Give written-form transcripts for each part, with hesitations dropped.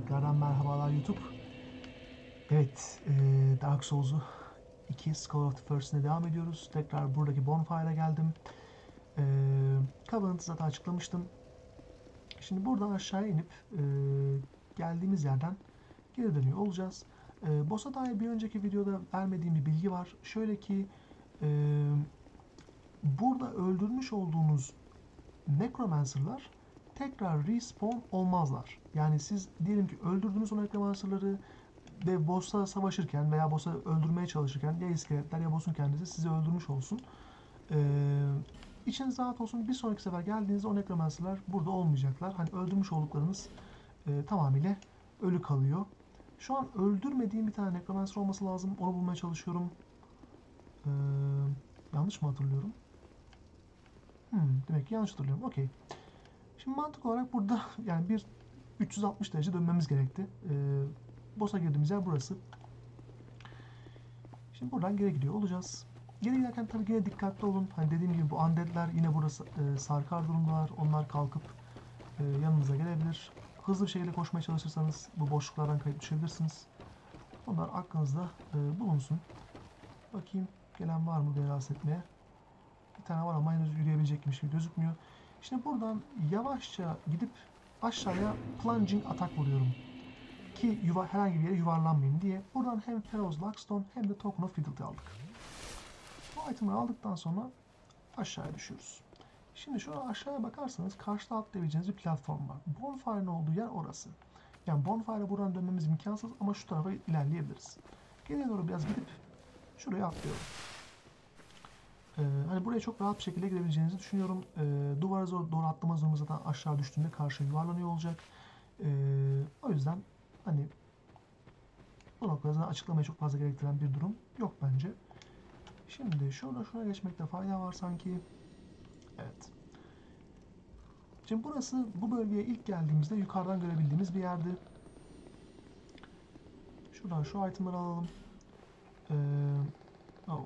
Tekrardan merhabalar YouTube. Evet, Dark Souls'u 2 School of the First'ine devam ediyoruz. Tekrar buradaki Bonfire'a geldim. Covenant'ı zaten açıklamıştım. Şimdi buradan aşağıya inip geldiğimiz yerden geri dönüyor olacağız. Boss'a dair bir önceki videoda vermediğim bir bilgi var. Şöyle ki burada öldürmüş olduğunuz Necromancer'lar tekrar respawn olmazlar. Yani siz diyelim ki öldürdünüz o Necromancer'ları ve boss'la savaşırken veya boss'u öldürmeye çalışırken ya iskeletler ya boss'un kendisi sizi öldürmüş olsun. İçiniz rahat olsun. Bir sonraki sefer geldiğinizde o Necromancer'lar burada olmayacaklar. Hani öldürmüş olduklarınız tamamıyla ölü kalıyor. Şu an öldürmediğim bir tane Necromancer olması lazım. Onu bulmaya çalışıyorum. Yanlış mı hatırlıyorum? Demek ki yanlış hatırlıyorum. Okey. Şimdi mantık olarak burada yani bir 360 derece dönmemiz gerekti. Boss'a girdiğimiz yer burası. Şimdi buradan geri gidiyor olacağız. Geri giderken tabii yine dikkatli olun. Hani dediğim gibi bu undead'ler yine burası sarkar durumdalar. Onlar kalkıp yanınıza gelebilir. Hızlı bir şekilde koşmaya çalışırsanız bu boşluklardan kayıp düşebilirsiniz. Onlar aklınızda bulunsun. Bakayım gelen var mı beni rahatsız etmeye. Bir tane var ama henüz yürüyebilecekmiş gibi gözükmüyor. Şimdi buradan yavaşça gidip aşağıya plunging atak vuruyorum. Ki herhangi bir yere yuvarlanmayayım diye. Buradan hem Pharaoh's Luckstone hem de Token of Fidelity aldık. Bu itemleri aldıktan sonra aşağıya düşüyoruz. Şimdi şuraya aşağıya bakarsanız karşıda atlayabileceğiniz bir platform var. Bonfire'ın olduğu yer orası. Yani Bonfire'a buradan dönmemiz imkansız ama şu tarafa ilerleyebiliriz. Geriye doğru biraz gidip şuraya atlıyorum. Hani buraya çok rahat bir şekilde girebileceğinizi düşünüyorum. Duvara doğru atlamaz durumda zaten aşağı düştüğünde karşı yuvarlanıyor olacak. O yüzden hani bu noktada açıklamayı çok fazla gerektiren bir durum yok bence. Şimdi şuraya geçmekte fayda var sanki. Evet. Şimdi burası bu bölgeye ilk geldiğimizde yukarıdan görebildiğimiz bir yerdi. Şuradan şu itemleri alalım. Oh.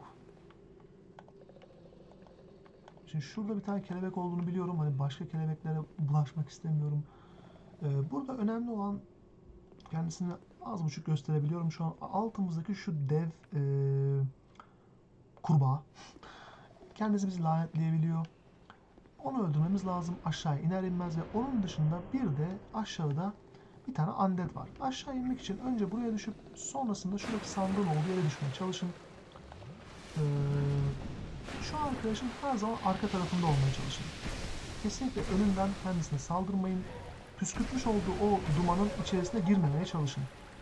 Şimdi şurada bir tane kelebek olduğunu biliyorum. Hani başka kelebeklere bulaşmak istemiyorum. Burada önemli olan kendisini az buçuk gösterebiliyorum. Şu an altımızdaki şu dev kurbağa. Kendisi bizi lanetleyebiliyor. Onu öldürmemiz lazım aşağı iner inmez ve onun dışında bir de aşağıda bir tane undead var. Aşağı inmek için önce buraya düşüp sonrasında şuradaki sandığın olduğu yere düşmeye çalışın. Şu arkadaşın her zaman arka tarafında olmaya çalışın. Kesinlikle önünden kendisine saldırmayın. Püskürtmüş olduğu o dumanın içerisine girmemeye çalışın.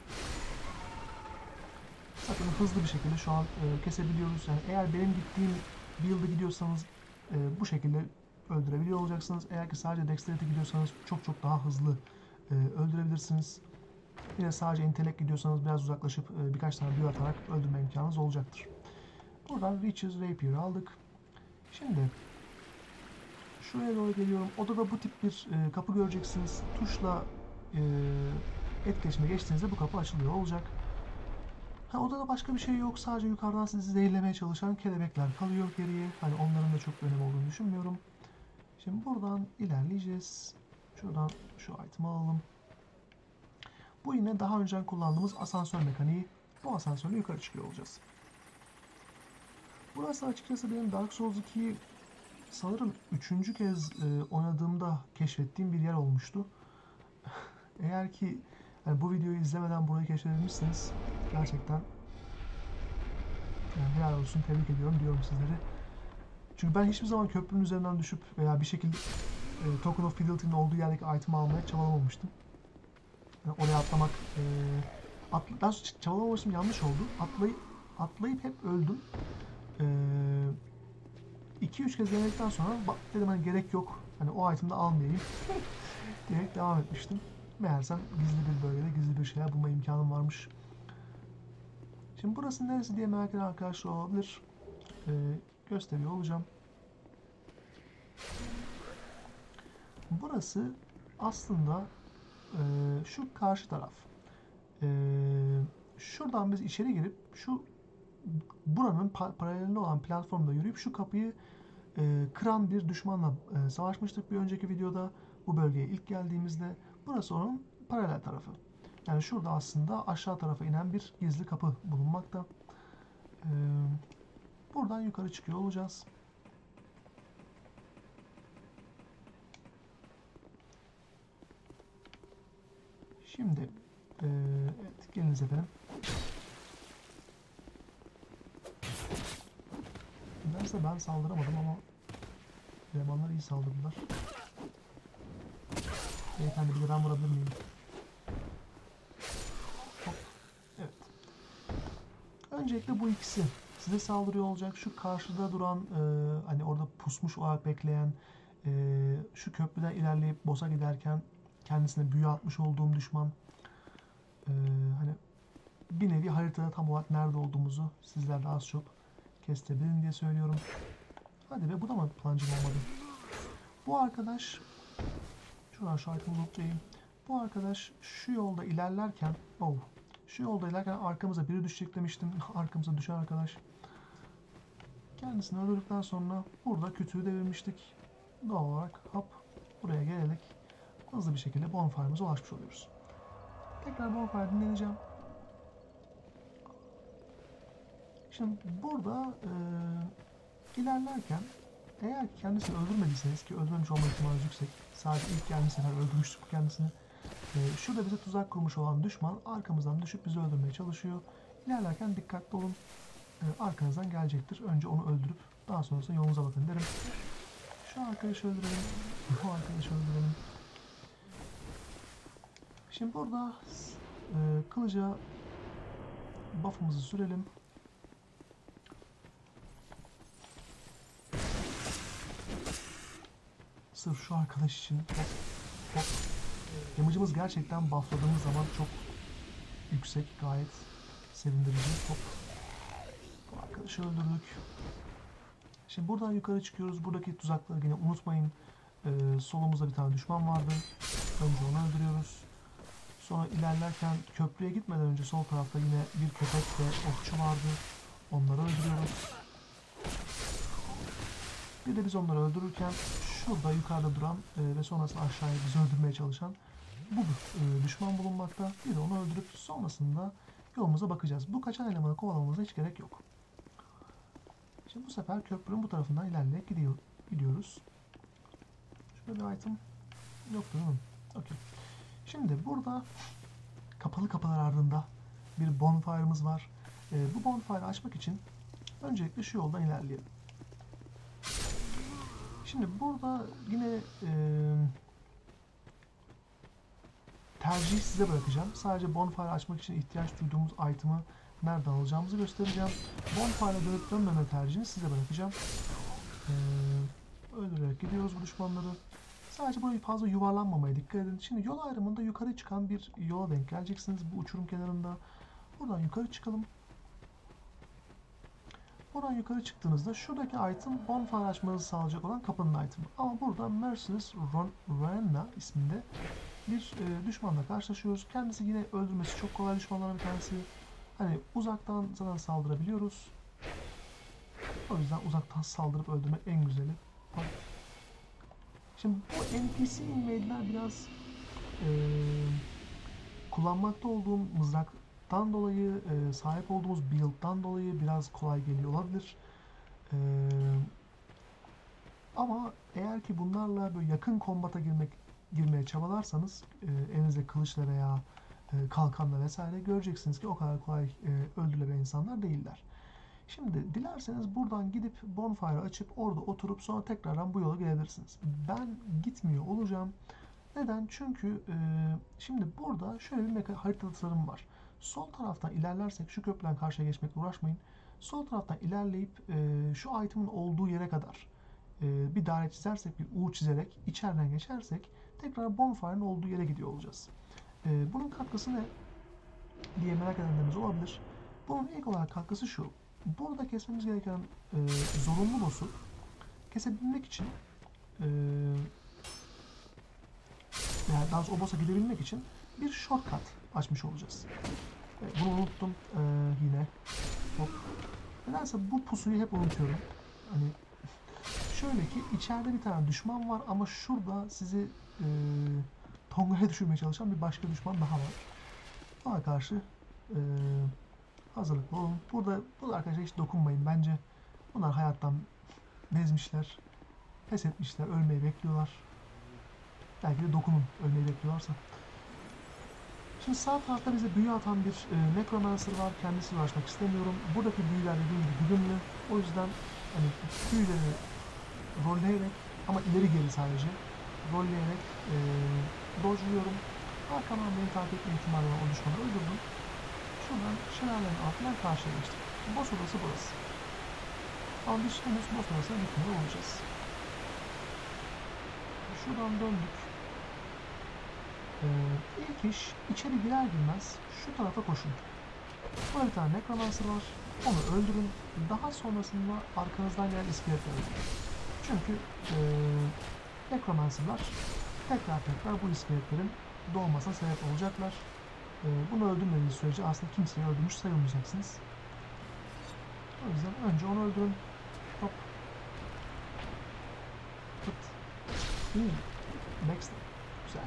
Zaten hızlı bir şekilde şu an kesebiliyoruz. Yani eğer benim gittiğim build'a gidiyorsanız bu şekilde öldürebiliyor olacaksınız. Eğer ki sadece Dexterity gidiyorsanız çok çok daha hızlı öldürebilirsiniz. Yine sadece Intellect gidiyorsanız biraz uzaklaşıp birkaç tane büyü atarak öldürme imkanınız olacaktır. Buradan Riches Rapier'ı aldık. Şimdi şuraya doğru geliyorum. Odada bu tip bir kapı göreceksiniz. Tuşla etkileşime geçtiğinizde bu kapı açılıyor olacak. Odada başka bir şey yok. Sadece yukarıdan sizi zehirlemeye çalışan kelebekler kalıyor geriye. Hani onların da çok önemi olduğunu düşünmüyorum. Şimdi buradan ilerleyeceğiz. Şuradan şu item'ı alalım. Bu yine daha önce kullandığımız asansör mekaniği. Bu asansörle yukarı çıkıyor olacağız. Burası açıkçası benim Dark Souls 2'yi sanırım 3. kez oynadığımda keşfettiğim bir yer olmuştu. Eğer ki yani bu videoyu izlemeden burayı keşfedebilmişseniz gerçekten yani helal olsun, tebrik ediyorum diyorum sizlere. Çünkü ben hiçbir zaman köprünün üzerinden düşüp veya bir şekilde Token of Fidelity'nin olduğu yerdeki item'ı almaya çabalamamıştım. Yani oraya atlamak, daha çabalamamıştım, yanlış oldu. Atlayıp hep öldüm. 2-3 kez denedikten sonra dedim hani gerek yok, hani o item'ı da almayayım diyerek devam etmiştim. Meğersem gizli bir bölgede gizli bir şeyler bulma imkanım varmış. Şimdi burası neresi diye merak eden arkadaşlar olabilir. Gösteriyor olacağım. Burası aslında şu karşı taraf. Şuradan biz içeri girip şu buranın paralelinde olan platformda yürüyüp şu kapıyı kıran bir düşmanla savaşmıştık bir önceki videoda. Bu bölgeye ilk geldiğimizde burası onun paralel tarafı. Yani şurada aslında aşağı tarafa inen bir gizli kapı bulunmakta. Ee, buradan yukarı çıkıyor olacağız. Şimdi evet, geliniz efendim. Nedense ben saldıramadım ama elemanlar iyi saldırdılar. Beyefendi bir de ben vurabilir miyim? Hop. Evet. Öncelikle bu ikisi size saldırıyor olacak. Şu karşıda duran hani orada pusmuş olarak bekleyen şu köprüden ilerleyip boss'a giderken kendisine büyü atmış olduğum düşman, hani bir nevi haritada tam olarak nerede olduğumuzu sizler de az çok kestirebilin diye söylüyorum. Hadi be, bu da mı plancım olmadı? Bu arkadaş, şuradan şu item'ı lootlayayım. Bu arkadaş şu yolda ilerlerken, şu yolda ilerlerken arkamıza biri düşecek demiştim. Arkamıza düşen arkadaş. Kendisini öldürdükten sonra burada kütüğü devirmiştik. Doğal olarak hop buraya gelerek hızlı bir şekilde bonfire'ımıza ulaşmış oluyoruz. Tekrar bonfire dinleneceğim. Şimdi burada ilerlerken eğer kendisini öldürmediyseniz, ki öldürmemiş olma ihtimali yüksek, sadece ilk geldiği sefer öldürmüştük kendisini. Şurada bize tuzak kurmuş olan düşman arkamızdan düşüp bizi öldürmeye çalışıyor. İlerlerken dikkatli olun, arkanızdan gelecektir. Önce onu öldürüp daha sonrasında yolunuza bakın derim. Şu arkadaşı öldürelim, bu arkadaşı öldürelim. Şimdi burada kılıca buff'ımızı sürelim. Sırf şu arkadaş için hop. Damage'ımız gerçekten buffladığımız zaman çok yüksek, gayet sevindirici. Hop. Bu arkadaşı öldürdük. Şimdi buradan yukarı çıkıyoruz. Buradaki tuzakları yine unutmayın. Solumuzda bir tane düşman vardı. Önce onu öldürüyoruz. Sonra ilerlerken köprüye gitmeden önce sol tarafta yine bir köpek ve okçu vardı. Onları öldürüyoruz. Bir de biz onları öldürürken şurada yukarıda duran ve sonrasında aşağıya bizi öldürmeye çalışan bu düşman bulunmakta. Bir de onu öldürüp sonrasında yolumuza bakacağız. Bu kaçan elemanı kovalamamıza hiç gerek yok. Şimdi bu sefer köprünün bu tarafından ilerleyerek gidiyoruz. Şurada bir item yoktu değil mi? Okay. Şimdi burada kapalı kapılar ardında bir bonfire'ımız var. Bu bonfire'ı açmak için öncelikle şu yoldan ilerleyelim. Şimdi burada yine tercihi size bırakacağım. Sadece bonfire açmak için ihtiyaç duyduğumuz item'ı nereden alacağımızı göstereceğim. Bonfire'a dönüp dönmeme tercihini size bırakacağım. Öldürerek gidiyoruz bu düşmanları. Sadece burayı fazla yuvarlanmamaya dikkat edin. Şimdi yol ayrımında yukarı çıkan bir yola denk geleceksiniz bu uçurum kenarında. Buradan yukarı çıkalım. Buradan yukarı çıktığınızda şuradaki item bonfire açmanızı sağlayacak olan kapının itemi. Ama burada Merciless Rowena isminde bir düşmanla karşılaşıyoruz. Kendisi yine öldürmesi çok kolay düşmanlardan bir tanesi. Hani uzaktan zaten saldırabiliyoruz. O yüzden uzaktan saldırıp öldürmek en güzeli. Şimdi bu NPC invade'ler biraz kullanmakta olduğum mızraktan dolayı, sahip olduğumuz build'dan dolayı biraz kolay geliyor olabilir. Ama eğer ki bunlarla böyle yakın kombata girmeye çabalarsanız elinizde kılıçla veya kalkanla vesaire göreceksiniz ki o kadar kolay öldürülebilen insanlar değiller. Şimdi dilerseniz buradan gidip bonfire açıp orada oturup sonra tekrardan bu yola gelebilirsiniz. Ben gitmiyor olacağım. Neden? Çünkü şimdi burada şöyle bir harita tasarımı var. Sol taraftan ilerlersek şu köprüden karşıya geçmekle uğraşmayın. Sol taraftan ilerleyip şu item'ın olduğu yere kadar bir daire çizersek, bir U çizerek içeriden geçersek tekrar bonfire'ın olduğu yere gidiyor olacağız. Bunun katkısı ne diye merak edenleriniz olabilir. Bunun ilk olarak katkısı şu. Burada kesmemiz gereken zorunlu boss'u kesebilmek için yani daha doğrusu o boss'a gidebilmek için bir shortcut açmış olacağız. Bunu unuttum yine. Hop. Nedense bu pusuyu hep unutuyorum. Hani şöyle ki içeride bir tane düşman var ama şurada sizi tongaya düşürmeye çalışan bir başka düşman daha var. Ona karşı e, hazırlıklı olun. Burada arkadaşlar hiç dokunmayın. Bence bunlar hayattan bezmişler, pes etmişler, ölmeyi bekliyorlar. Belki de dokunun, ölmeyi bekliyorlarsa. Şimdi sağ tarafta bize büyü atan bir Necromancer var. Kendisiyle uğraşmak istemiyorum. Buradaki büyüler dediğim gibi güdümlü. O yüzden hani büyüleri rolleyerek ama ileri geri sadece rolleyerek dodge'luyorum. Arkamdan beni takip etme ihtimali var, o düşmanı öldürdüm. Şuradan şelalenin altından karşıya geçtik. Boss odası burası. Ama biz henüz boss odasına gitmeye olacağız. Şuradan döndük. İlk iş içeri girer girmez şu tarafa koşun. Burada bir tane Necromancer var. Onu öldürün. Daha sonrasında arkanızdan gelen iskeletleri öldürün. Çünkü Necromancer'lar tekrar bu iskeletlerin doğmasına sebep olacaklar. Bunu öldürmediğiniz sürece aslında kimseyi öldürmüş sayılmayacaksınız. O yüzden önce onu öldürün. Hop. Pıt. Next. Güzel.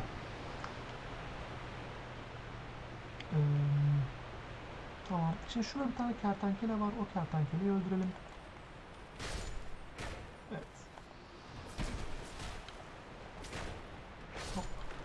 Tamam. Şimdi şurada bir tane kertenkele var. O kertenkeleyi öldürelim. Evet. Hop.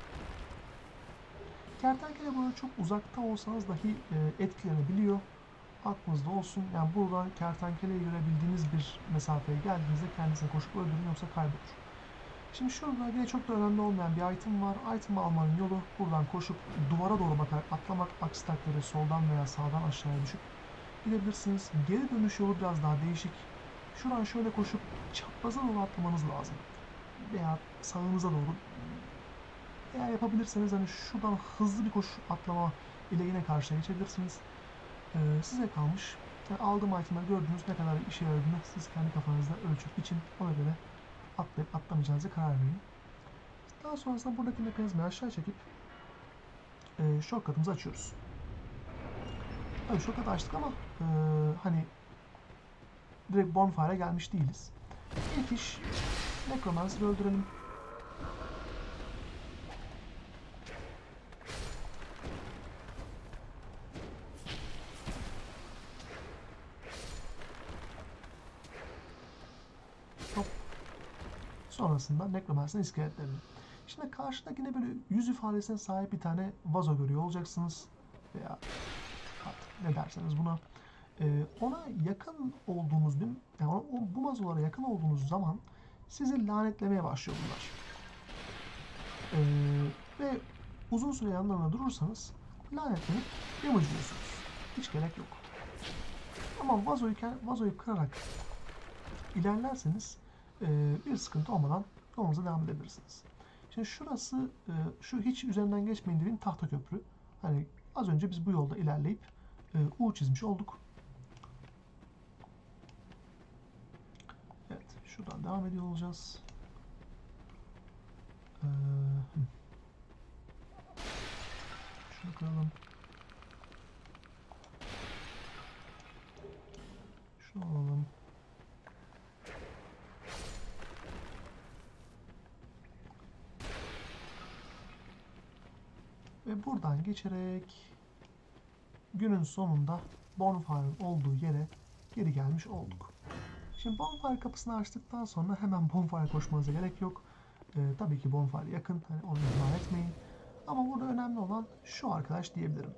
Kertenkele böyle çok uzakta olsanız dahi etkilenebiliyor. Aklınızda olsun. Yani buradan kertenkeleyi görebildiğiniz bir mesafeye geldiğinizde kendisine koşup öldürün, yoksa kaybolur. Şimdi şurada yine çok da önemli olmayan bir item var. Item'ı almanın yolu buradan koşup duvara doğru bakarak atlamak. Aksi takdirde soldan veya sağdan aşağıya düşüp gidebilirsiniz. Geri dönüş yolu biraz daha değişik. Şuradan şöyle koşup çapraza doğru atlamanız lazım. Veya sağınıza doğru. Eğer yapabilirseniz hani şuradan hızlı bir koşu atlama ile yine karşıya geçebilirsiniz. Size kalmış. Yani aldığım itemleri gördünüz, ne kadar işe yaradığını siz kendi kafanızda ölçüp için ona göre atlayıp atlamayacağınıza karar verin. Daha sonrasında buradaki mekanizmayı aşağı çekip shortcut'ımızı açıyoruz. Tabii shortcut'ı açtık ama hani direkt bonfire'a gelmiş değiliz. İlk iş Necromancer'ı öldürelim. Hop. Sonrasında Necromancer'ın iskeletlerini. Şimdi karşıda yine böyle yüz ifadesine sahip bir tane vazo görüyor olacaksınız. Veya artık ne derseniz buna. Ona yakın olduğunuz yani bu vazolara yakın olduğunuz zaman sizi lanetlemeye başlıyor bunlar. Ve uzun süre yanlarına durursanız lanetlenip yamacıyorsunuz. Hiç gerek yok. Ama vazoyu kırarak ilerlerseniz bir sıkıntı olmadan yolunuza devam edebilirsiniz. Şimdi şurası şu hiç üzerinden geçmeyin dediğim tahta köprü. Hani az önce biz bu yolda ilerleyip U çizmiş olduk. Evet, şuradan devam ediyor olacağız. Şunu kıralım. Şunu alalım. Ve buradan geçerek günün sonunda bonfire'ın olduğu yere geri gelmiş olduk. Şimdi bonfire kapısını açtıktan sonra hemen bonfire koşmanıza gerek yok. Tabii ki bonfire yakın, hani onu ihmal etmeyin. Ama burada önemli olan şu arkadaş diyebilirim.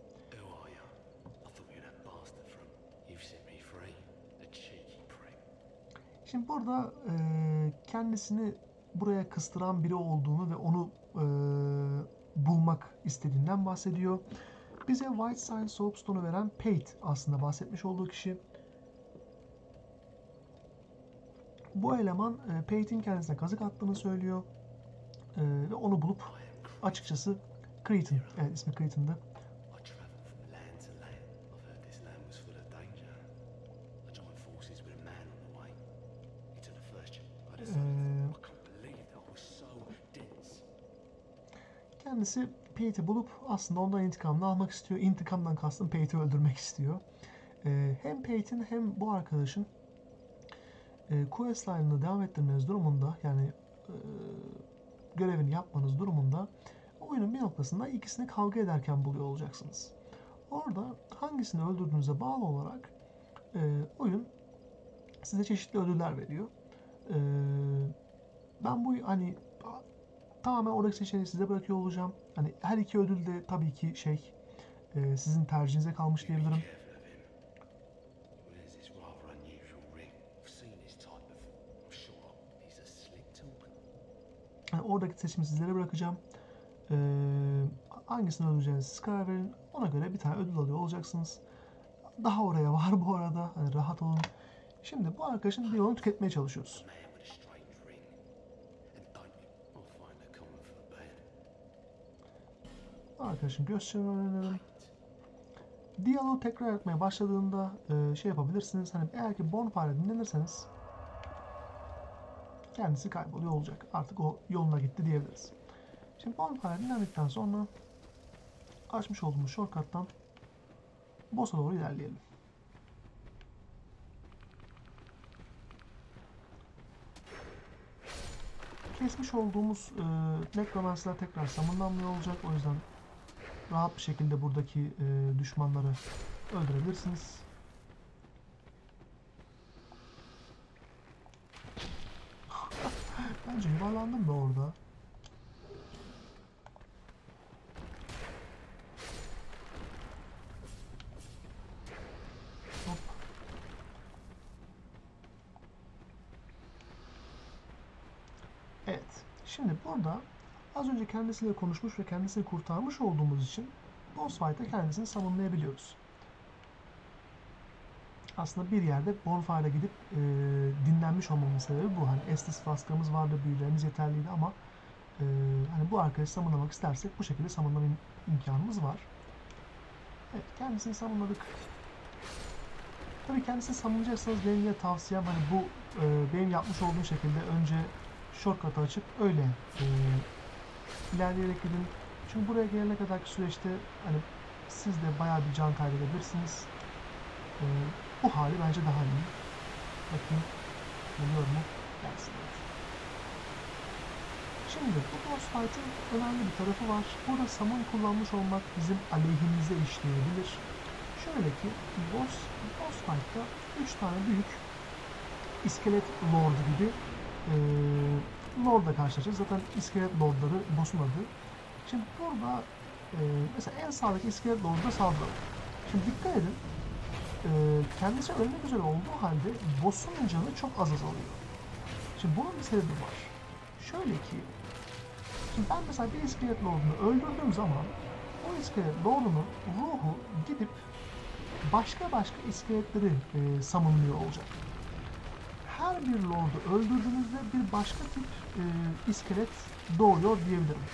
Şimdi burada kendisini buraya kıstıran biri olduğunu ve onu bulmak istediğinden bahsediyor. Bize White Sign Soapstone'u veren Pate aslında bahsetmiş olduğu kişi. Bu eleman Pate'in kendisine kazık attığını söylüyor. Ve onu bulup açıkçası Cretan, evet ismi Cretan'dı. Kendisi Pate'i bulup aslında ondan intikamını almak istiyor. İntikamdan kastım Pate'i öldürmek istiyor. Hem Pate'in hem bu arkadaşın questline'ını devam ettirmeniz durumunda, yani görevini yapmanız durumunda oyunun bir noktasında ikisini kavga ederken buluyor olacaksınız. orada hangisini öldürdüğünüze bağlı olarak oyun size çeşitli ödüller veriyor. Ben bu hani tamamen oradaki seçeneği size bırakıyor olacağım. Hani her iki ödül de tabii ki sizin tercihinize kalmış diyebilirim. Yani oradaki seçimi sizlere bırakacağım. Hangisini ödeyeceğinizi siz karar verin. Ona göre bir tane ödül alıyor olacaksınız. Daha oraya var bu arada. Hani rahat olun. Şimdi bu arkadaşın diyaloğunu tüketmeye çalışıyoruz. Arkadaşın göz çevirmelerini diyaloğu tekrar etmeye başladığında şey yapabilirsiniz. Hani eğer ki Bonfire'ı dinlenirseniz kendisi kayboluyor olacak. Artık o yoluna gitti diyebiliriz. Şimdi Bonfire dinlendikten sonra açmış olduğumuz shortcut'tan boss'a doğru ilerleyelim. Kesmiş olduğumuz Necromancer'lar tekrar summonlanmıyor olacak. O yüzden rahat bir şekilde buradaki düşmanları öldürebilirsiniz. Bence yuvarlandım da orada. Hop. Evet. Şimdi burada az önce kendisiyle konuşmuş ve kendisini kurtarmış olduğumuz için boss fight'ta kendisini summonlayabiliyoruz. Aslında bir yerde Bonfire'a gidip dinlenmiş olmamın sebebi bu. Hani Estus Flask'ımız vardı, büyülerimiz yeterliydi ama hani bu arkadaşı summonlamak istersek bu şekilde summonlama imkanımız var. Evet, kendisini summonladık. Tabii kendisini summonlayacaksanız benim yine tavsiyem hani bu benim yapmış olduğum şekilde önce shortcut'ı açıp öyle ilerleyerek gidin. Çünkü buraya gelene kadarki süreçte hani siz de bayağı bir can kaybedebilirsiniz. Bu hali bence daha iyi. Bakayım. Geliyor mu? Gelsin. Şimdi bu boss fight'ın önemli bir tarafı var. Burada summon kullanmış olmak bizim aleyhimize işleyebilir. Şöyle ki boss fight'ta 3 tane büyük iskelet lord gibi lordla karşılaşacağız. Zaten iskelet lordları boss'un adı. Şimdi burada mesela en sağdaki iskelet lord'a saldıralım. Şimdi dikkat edin. Kendisi ölmek üzere olduğu halde boss'un canı çok az azalıyor. Şimdi bunun bir sebebi var. Şöyle ki, şimdi ben mesela bir iskelet lordunu öldürdüğüm zaman o iskelet lordunun ruhu gidip başka iskeletleri summonluyor olacak. Her bir lordu öldürdüğünüzde bir başka tip iskelet doğuyor diyebilirim.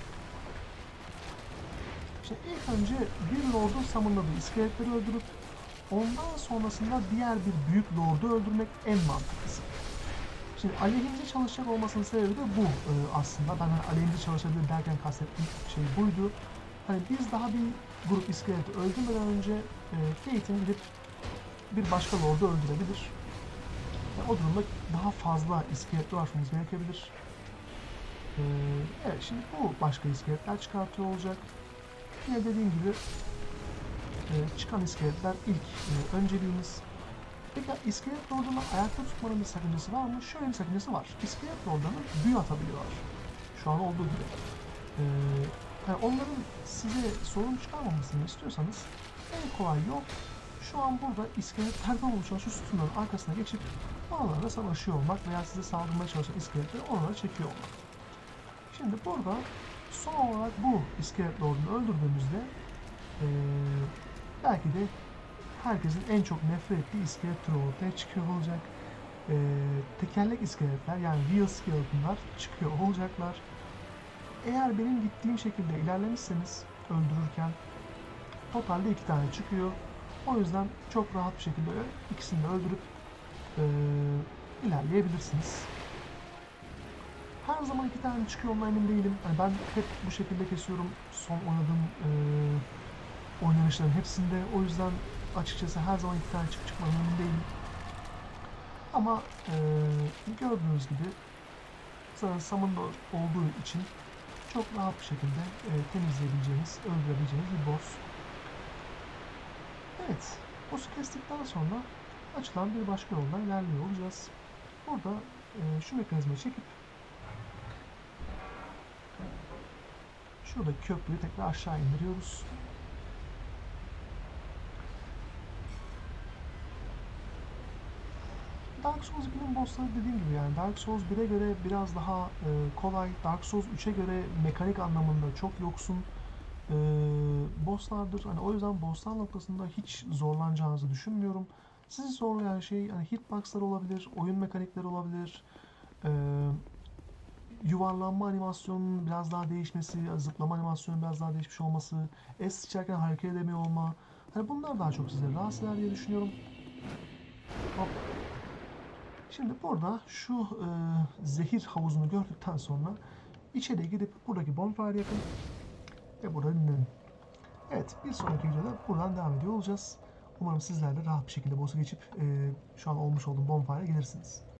Şimdi ilk önce bir lordun summonladığı iskeletleri öldürüp ondan sonrasında diğer bir büyük lordu öldürmek en mantıklısı. Şimdi aleyhimize çalışacak olmasının sebebi de bu aslında. Ben hani aleyhimize çalışabilir derken kastettiğim şey buydu. Hani biz daha bir grup iskeleti öldürmeden önce Kate'in gidip bir başka lordu öldürebilir. Yani o durumda daha fazla iskelet uğraşmamız gerekebilir. Evet, şimdi bu başka iskeletler çıkartıyor olacak. Yine dediğim gibi çıkan iskeletler ilk önceliğimiz. Peki iskelet lordunu ayakta tutmanın bir sakıncası var mı? Şöyle bir sakıncası var. İskelet lordlarını büyü atabiliyorlar. Şu an olduğu gibi. Yani onların size sorun çıkarmamasını istiyorsanız en kolay yol şu an burada iskeletlerden oluşan şu sütunların arkasına geçip oralarla savaşıyor olmak veya size saldırmaya çalışan iskeletleri oralara çekiyor olmak. Şimdi burada son olarak bu iskelet lordunu öldürdüğümüzde belki de herkesin en çok nefret ettiği iskelet türü ortaya çıkıyor olacak. Tekerlek iskeletler yani wheel skeletonlar çıkıyor olacaklar. Eğer benim gittiğim şekilde ilerlemişseniz öldürürken totalde 2 tane çıkıyor. O yüzden çok rahat bir şekilde ikisini de öldürüp ilerleyebilirsiniz. Her zaman 2 tane çıkıyor ondan emin değilim. Yani ben hep bu şekilde kesiyorum son oynadığım oynanışların hepsinde. O yüzden açıkçası her zaman 2 tane çıkmadan emin değilim. Ama gördüğünüz gibi zaten summon'da olduğu için çok rahat bir şekilde temizleyebileceğiniz, öldürebileceğiniz bir boss. Evet, boss'u kestikten sonra açılan bir başka yoldan ilerliyor olacağız. Burada şu mekanizmayı çekip şuradaki köprüyü tekrar aşağı indiriyoruz. Dark Souls 2'nin bossları dediğim gibi yani Dark Souls 1'e göre biraz daha kolay, Dark Souls 3'e göre mekanik anlamında çok yoksun bosslardır. Hani o yüzden bosslar noktasında hiç zorlanacağınızı düşünmüyorum. Sizi zorlayan şey hani hitboxlar olabilir, oyun mekanikleri olabilir, e, yuvarlanma animasyonunun biraz daha değişmesi, zıplama animasyonunun biraz daha değişmiş olması, es sıçarken hareket edemiyor olma. Hani bunlar daha çok sizi rahatsız eder diye düşünüyorum. Hop. Şimdi burada şu zehir havuzunu gördükten sonra içeri gidip buradaki bonfire yakın ve burada dinlenin. Evet, bir sonraki videoda buradan devam ediyor olacağız. Umarım sizler de rahat bir şekilde boss'u geçip şu an olmuş olduğum bonfire'a gelirsiniz.